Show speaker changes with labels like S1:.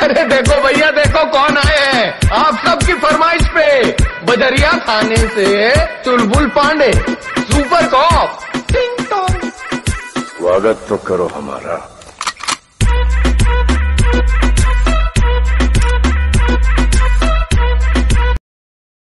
S1: अरे देखो भैया देखो कौन आए हैं आप सबकी फरमाइश पे। बजरिया थाने से चुलबुल पांडे, सुपर कॉप। टिंग टोंग।
S2: स्वागत तो करो हमारा।